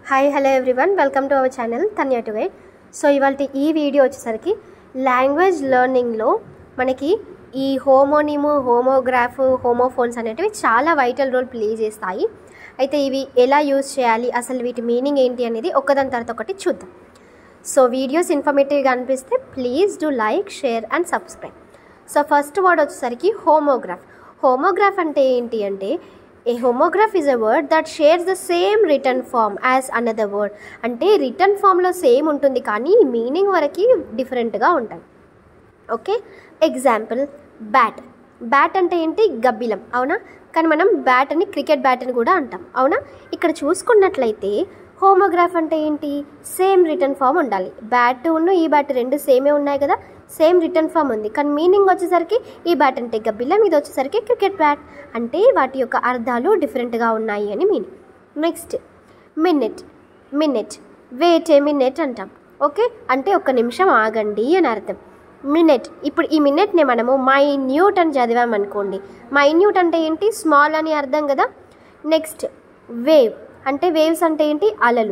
Hi hello everyone, welcome to our channel Tanya today. So ఇవాళ ఈ video వచ్చేసరికి language లెర్నింగ్లో మనకి ఈ హోమోనిము, హోమోగ్రాఫ్, హోమోఫోన్స్ అనేటివి చాలా వైటల్ రోల్ ప్లే చేస్తాయి. అయితే ఇవి ఎలా యూజ్ చేయాలి, అసలు వీటి మీనింగ్ ఏంటి అనేది ఒకదాని తర్వాత ఒకటి చూద్దాం. సో వీడియోస్ ఇన్ఫర్మేటివ్గా అనిపిస్తే please do like, share and subscribe. So first word వచ్చేసరికి హోమోగ్రాఫ్. హోమోగ్రాఫ్ అంటే ఏంటి అంటే a homograph is a word that shares the same written form as another word. అంటే రిటర్న్ ఫామ్లో సేమ్ ఉంటుంది కానీ మీనింగ్ వరకు డిఫరెంట్గా ఉంటాయి. Okay, example bat. బ్యాట్ అంటే ఏంటి? గబ్బిలం, అవునా? కానీ మనం బ్యాట్ అని క్రికెట్ బ్యాట్ అని కూడా అంటాం, అవునా? ఇక్కడ చూసుకున్నట్లయితే హోమోగ్రాఫ్ అంటే ఏంటి? సేమ్ రిటర్న్ ఫామ్ ఉండాలి. బ్యాట్ ఉన్న ఈ బ్యాట్ రెండు సేమే ఉన్నాయి కదా, సేమ్ రిటర్న్ ఫామ్ ఉంది. కానీ మీనింగ్ వచ్చేసరికి ఈ బ్యాట్ అంటే గబ్బిలం, ఇది వచ్చేసరికి క్రికెట్ బ్యాట్. అంటే వాటి యొక్క అర్థాలు డిఫరెంట్గా ఉన్నాయి అని meaning. Next minute. Minute, wait a minute అంటాం. ఓకే, అంటే ఒక నిమిషం ఆగండి అని అర్థం. మినిట్. ఇప్పుడు ఈ మినిట్ని మనము మైన్యూట్ అని చదివామనుకోండి. మైన్యూట్ అంటే ఏంటి? స్మాల్ అని అర్థం కదా. Next wave. అంటే వేవ్స్ అంటే ఏంటి? అలలు.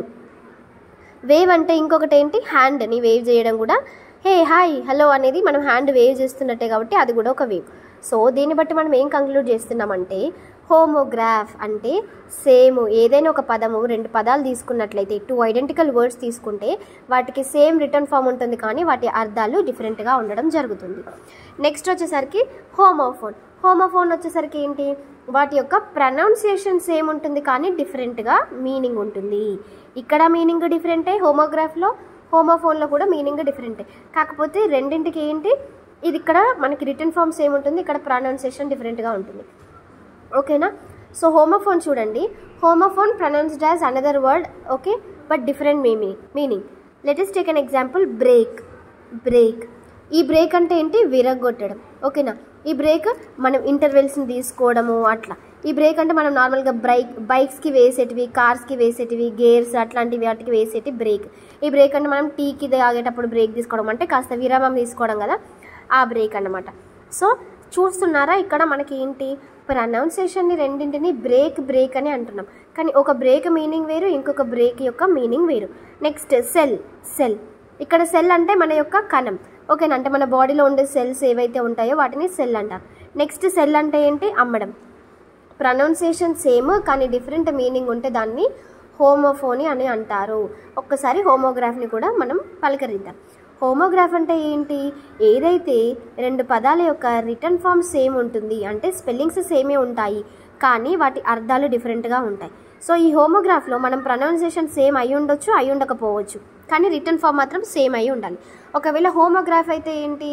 వేవ్ అంటే ఇంకొకటి ఏంటి? హ్యాండ్ని వేవ్ చేయడం కూడా. హే, హాయ్, హలో అనేది మనం హ్యాండ్ వేవ్ చేస్తున్నట్టే కాబట్టి అది కూడా ఒక వేవ్. సో దీన్ని బట్టి మనం ఏం కంక్లూడ్ చేస్తున్నామంటే హోమోగ్రాఫ్ అంటే సేమ్ ఏదైనా ఒక పదము, రెండు పదాలు తీసుకున్నట్లయితే, టూ ఐడెంటికల్ వర్డ్స్ తీసుకుంటే వాటికి సేమ్ రిటర్న్ ఫామ్ ఉంటుంది కానీ వాటి అర్థాలు డిఫరెంట్గా ఉండడం జరుగుతుంది. నెక్స్ట్ వచ్చేసరికి హోమోఫోన్. హోమోఫోన్ వచ్చేసరికి ఏంటి? వాటి యొక్క ప్రొనౌన్సియేషన్ సేమ్ ఉంటుంది కానీ డిఫరెంట్గా మీనింగ్ ఉంటుంది. ఇక్కడ మీనింగ్ డిఫరెంటే హోమోగ్రాఫ్లో, హోమోఫోన్లో కూడా మీనింగ్ డిఫరెంటే. కాకపోతే రెండింటికి ఏంటి? ఇది ఇక్కడ మనకి రిటర్న్ ఫామ్ సేమ్ ఉంటుంది, ఇక్కడ ప్రొనౌన్సియేషన్ డిఫరెంట్గా ఉంటుంది. ఓకేనా? సో హోమోఫోన్ చూడండి. Homophone pronounced as another word, okay, but different meaning. Let us take an example. Break. Break. ఈ బ్రేక్ అంటే ఏంటి? విరగొట్టడం. ఓకేనా? ఈ బ్రేక్ మనం ఇంటర్వెల్స్ని తీసుకోవడము అట్లా. ఈ బ్రేక్ అంటే మనం నార్మల్గా బైక్స్కి వేసేటివి, కార్స్కి వేసేటివి, గేర్స్ అట్లాంటివి వాటికి వేసేటి బ్రేక్. ఈ బ్రేక్ అంటే మనం టీకి తాగేటప్పుడు బ్రేక్ తీసుకోవడం అంటే కాస్త విరామం తీసుకోవడం కదా, ఆ బ్రేక్ అన్నమాట. సో చూస్తున్నారా ఇక్కడ మనకి ఏంటి? ప్రొనౌన్సియేషన్ని రెండింటిని బ్రేక్ అని అంటున్నాం. కానీ ఒక బ్రేక్ మీనింగ్ వేరు, ఇంకొక బ్రేక్ యొక్క మీనింగ్ వేరు. Next cell. ఇక్కడ సెల్ అంటే మన యొక్క కణం. ఓకేనా? అంటే మన బాడీలో ఉండే సెల్స్ ఏవైతే ఉంటాయో వాటిని సెల్ అంటారు. నెక్స్ట్ సెల్ అంటే ఏంటి? అమ్మడం. ప్రొనౌన్సియేషన్ సేమ్ కానీ డిఫరెంట్ మీనింగ్ ఉంటే దాన్ని హోమోఫోనీ అని అంటారు. ఒక్కసారి హోమోగ్రాఫ్ని కూడా మనం పలకరిద్దాం. హోమోగ్రాఫ్ అంటే ఏంటి? ఏదైతే రెండు పదాల యొక్క రిటర్న్ ఫామ్ సేమ్ ఉంటుంది, అంటే స్పెల్లింగ్స్ సేమే ఉంటాయి కానీ వాటి అర్థాలు డిఫరెంట్గా ఉంటాయి. సో ఈ హోమోగ్రాఫ్లో మనం ప్రొనౌన్సియేషన్ సేమ్ అయి ఉండొచ్చు, అయి ఉండకపోవచ్చు, కానీ రిటర్న్ ఫామ్ మాత్రం సేమ్ అయి ఉండాలి. ఒకవేళ హోమోగ్రాఫ్ అయితే ఏంటి?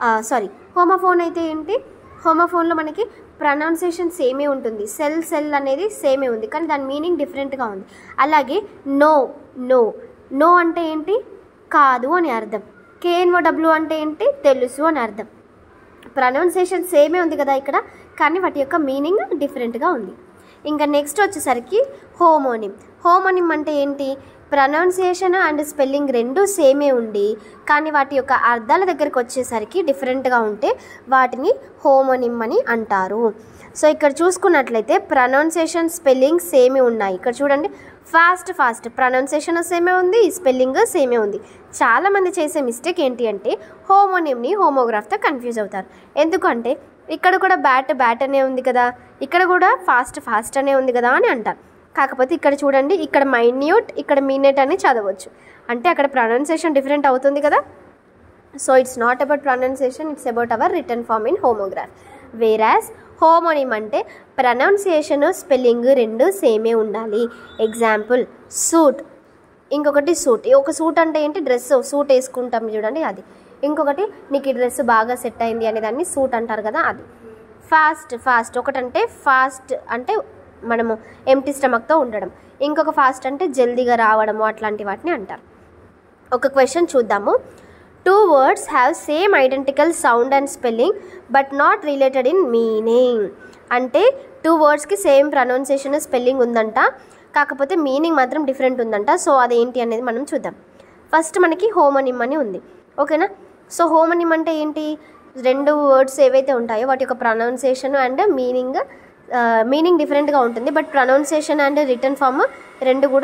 హోమోఫోన్ అయితే ఏంటి? హోమోఫోన్లో మనకి ప్రొనౌన్సియేషన్ సేమే ఉంటుంది, సెల్ అనేది సేమే ఉంది కానీ దాని మీనింగ్ డిఫరెంట్గా ఉంది. అలాగే నో అంటే ఏంటి? కాదు అని అర్థం. KNOW అంటే ఏంటి? తెలుసు అని అర్థం. ప్రొనౌన్సియేషన్ సేమే ఉంది కదా ఇక్కడ, కానీ వాటి యొక్క మీనింగ్ డిఫరెంట్గా ఉంది. ఇంకా నెక్స్ట్ వచ్చేసరికి హోమోనిమ్. హోమోనిమ్ అంటే ఏంటి? ప్రొనౌన్సియేషన్ అండ్ స్పెల్లింగ్ రెండు సేమే ఉండి కానీ వాటి యొక్క అర్థాల దగ్గరికి వచ్చేసరికి డిఫరెంట్గా ఉంటే వాటిని హోమోనిమ్ అని అంటారు. సో ఇక్కడ చూసుకున్నట్లయితే ప్రొనౌన్సియేషన్, స్పెల్లింగ్ సేమే ఉన్నాయి. ఇక్కడ చూడండి, ఫాస్ట్ ప్రొనౌన్సియేషన్ సేమే ఉంది, స్పెల్లింగ్ సేమే ఉంది. చాలామంది చేసే మిస్టేక్ ఏంటి అంటే హోమోనిమ్ని హోమోగ్రాఫ్తో కన్ఫ్యూజ్ అవుతారు. ఎందుకంటే ఇక్కడ కూడా బ్యాట్ అనే ఉంది కదా, ఇక్కడ కూడా ఫాస్ట్ అనే ఉంది కదా అని అంటారు. కాకపోతే ఇక్కడ చూడండి, ఇక్కడ మైన్యూట్, ఇక్కడ మినిట్ అని చదవచ్చు. అంటే అక్కడ ప్రొనౌన్సియేషన్ డిఫరెంట్ అవుతుంది కదా. So it's not about pronunciation, it's about our written form in homograph. Whereas homonym అంటే ప్రొనౌన్సియేషన్, స్పెల్లింగ్ రెండు సేమే ఉండాలి. Example suit. ఇంకొకటి సూట్. ఒక సూట్ అంటే ఏంటి? డ్రెస్, సూట్ వేసుకుంటాం చూడండి అది. ఇంకొకటి నీకు ఈ డ్రెస్ బాగా సెట్ అయింది అనే దాన్ని సూట్ అంటారు కదా, అది. ఫాస్ట్ ఒకటంటే ఫాస్ట్ అంటే మనము ఎంప్టీ స్టమక్తో ఉండడం, ఇంకొక ఫాస్ట్ అంటే జల్దీగా రావడము, అట్లాంటి వాటిని అంటారు. ఒక క్వశ్చన్ చూద్దాము. 2 words have same identical sound and spelling but not related in meaning. అంటే 2 wordsకి సేమ్ ప్రొనౌన్సియేషన్, స్పెల్లింగ్ ఉందంట, కాకపోతే మీనింగ్ మాత్రం డిఫరెంట్ ఉందంట. సో అదేంటి అనేది మనం చూద్దాం. ఫస్ట్ మనకి హోమోనిమ్ అని ఉంది, ఓకేనా? సో హోమోనిమ్ అంటే ఏంటి? రెండు వర్డ్స్ ఏవైతే ఉంటాయో వాటి యొక్క ప్రొనౌన్సియేషన్ అండ్ మీనింగ్ డిఫరెంట్గా ఉంటుంది, but pronunciation and written form రెండు కూడా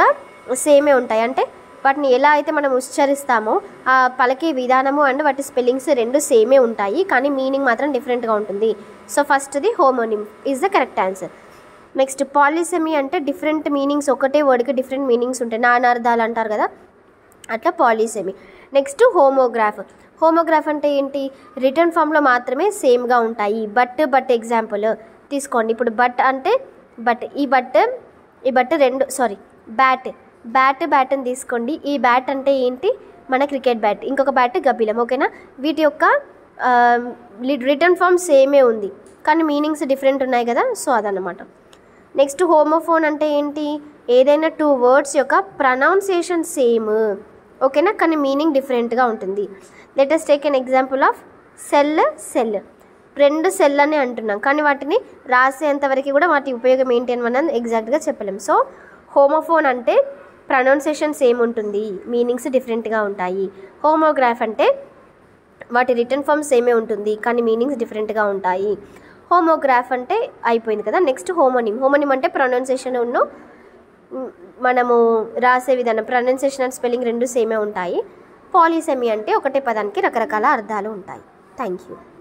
సేమే ఉంటాయి. అంటే వాటిని ఎలా అయితే మనం ఉచ్చరిస్తామో ఆ పలికే విధానము అండ్ వాటి స్పెల్లింగ్స్ రెండు సేమే ఉంటాయి, కానీ మీనింగ్ మాత్రం డిఫరెంట్గా ఉంటుంది. సో ఫస్ట్ది homonym is the correct answer. Next polysemy అంటే డిఫరెంట్ మీనింగ్స్, ఒకటే వర్డ్కి డిఫరెంట్ మీనింగ్స్ ఉంటాయి, నానార్థాలు అంటారు కదా, అట్లా పాలిసెమీ. నెక్స్ట్ హోమోగ్రాఫ్. హోమోగ్రాఫ్ అంటే ఏంటి? రిటర్న్ ఫామ్లో మాత్రమే సేమ్గా ఉంటాయి. బట్ ఎగ్జాంపుల్ తీసుకోండి. ఇప్పుడు బట్ అంటే ఈ బట్ రెండు బ్యాట్ని తీసుకోండి. ఈ బ్యాట్ అంటే ఏంటి? మన క్రికెట్ బ్యాట్. ఇంకొక బ్యాట్ గబ్బిలం. ఓకేనా? వీటి యొక్క రిటర్న్ ఫామ్ సేమే ఉంది, కానీ మీనింగ్స్ డిఫరెంట్ ఉన్నాయి కదా, సో అదన్నమాట. నెక్స్ట్ హోమోఫోన్ అంటే ఏంటి? ఏదైనా 2 వర్డ్స్ యొక్క ప్రొనౌన్సియేషన్ సేమ్, ఓకేనా, కానీ మీనింగ్ డిఫరెంట్గా ఉంటుంది. Let us take an example of cell. 2 cell అని అంటున్నాం, కానీ వాటిని రాసేంతవరకు కూడా వాటి ఉపయోగం ఏంటి అని మనం ఎగ్జాక్ట్గా చెప్పలేం. సో హోమోఫోన్ అంటే ప్రొనౌన్సియేషన్ సేమ్ ఉంటుంది, మీనింగ్స్ డిఫరెంట్గా ఉంటాయి. హోమోగ్రాఫ్ అంటే వాటి రిటర్న్ ఫామ్ సేమే ఉంటుంది, కానీ మీనింగ్స్ డిఫరెంట్గా ఉంటాయి. హోమోగ్రాఫ్ అంటే అయిపోయింది కదా. నెక్స్ట్ హోమోనిమ్ అంటే ప్రొనౌన్సియేషన్ మనము రాసే విధానం, ప్రొనౌన్సియేషన్ అండ్ స్పెల్లింగ్ రెండు సేమే ఉంటాయి. పాలిసెమీ అంటే ఒకటే పదానికి రకరకాల అర్థాలు ఉంటాయి. Thank you.